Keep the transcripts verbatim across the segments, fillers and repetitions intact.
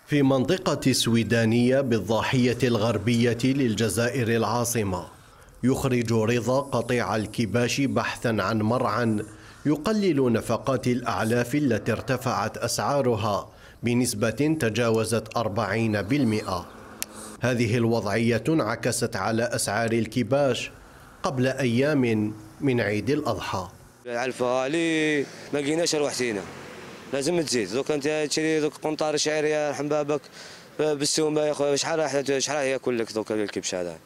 في منطقة السويدانية بالضاحية الغربية للجزائر العاصمة، يخرج رضا قطيع الكباش بحثا عن مرعى يقلل نفقات الأعلاف التي ارتفعت أسعارها بنسبة تجاوزت أربعين بالمئة. هذه الوضعية انعكست على أسعار الكباش قبل أيام من عيد الأضحى. العلف غالي، ما لقيناش روحتينا، لازم تزيد. دوك انت تشري دوك قنطار شعيريه رحم بابك بالسومه يا خويا، شحال راح شحال راح ياكل لك دوك الكبش هذا؟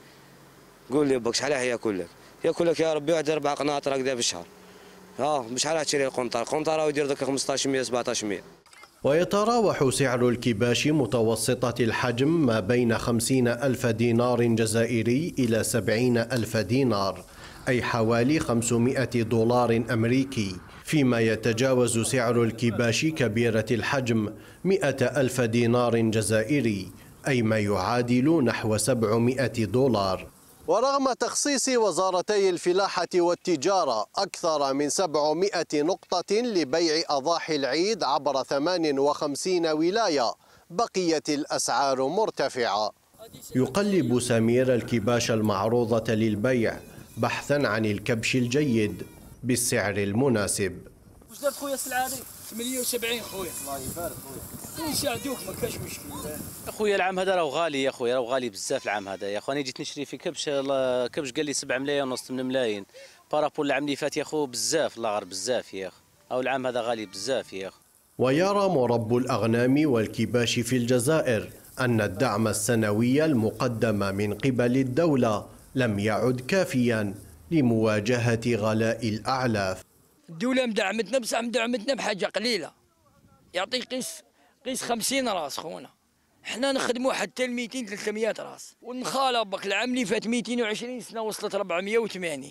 قول لي باك شحال راح ياكل لك؟ ياكل لك يا ربي واحد اربع قناطر هكذا في الشهر. ها بشحال راح تشري القنطار؟ القنطار يدير دوك خمسطاش مية سبعطاش مية. ويتراوح سعر الكباش متوسطة الحجم ما بين خمسين ألف دينار جزائري إلى سبعين ألف دينار، أي حوالي خمسمائة دولار أمريكي، فيما يتجاوز سعر الكباش كبيرة الحجم مئة ألف دينار جزائري، أي ما يعادل نحو سبعمائة دولار. ورغم تخصيص وزارتي الفلاحة والتجارة أكثر من سبعمائة نقطة لبيع أضاحي العيد عبر ثمان وخمسين ولاية، بقيت الأسعار مرتفعة. يقلب سمير الكباش المعروضة للبيع بحثا عن الكبش الجيد بالسعر المناسب. واش درت خويا السلعه ثمانية وسبعين خويا؟ الله يبارك خويا. نساعدوك ما كاش مشكل. اخويا العام هذا راه غالي يا خويا، راه غالي بزاف العام هذا يا خويا. انا جيت نشري في كبش، كبش قال لي سبعة ملايين ونص ثمانية ملايين، بارابول العام اللي فات يا خو بزاف، الله غير بزاف يا اخو. او العام هذا غالي بزاف يا اخو. ويرى مربو الأغنام والكباش في الجزائر أن الدعم السنوي المقدم من قبل الدولة لم يعد كافيا لمواجهة غلاء الأعلاف. الدولة مدعمتنا بصح مدعمتنا بحاجة قليلة، يعطيك قيس قيس خمسين راس خونا، احنا نخدموا حتى ل مئتين ثلاثمائة راس، والنخالة بك العام اللي فات مئتين وعشرين سنة وصلت أربعمائة وثمانين،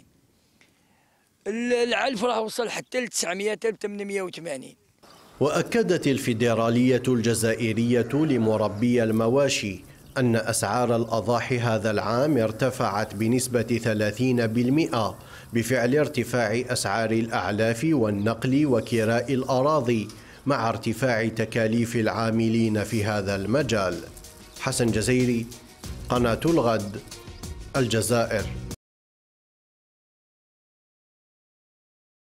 العلف راه وصل حتى ل تسعمائة ثمانمائة وثمانين. وأكدت الفيدرالية الجزائرية لمربي المواشي أن أسعار الأضاحي هذا العام ارتفعت بنسبة ثلاثين بالمئة بفعل ارتفاع أسعار الأعلاف والنقل وكراء الأراضي مع ارتفاع تكاليف العاملين في هذا المجال. حسن جزيري، قناة الغد، الجزائر.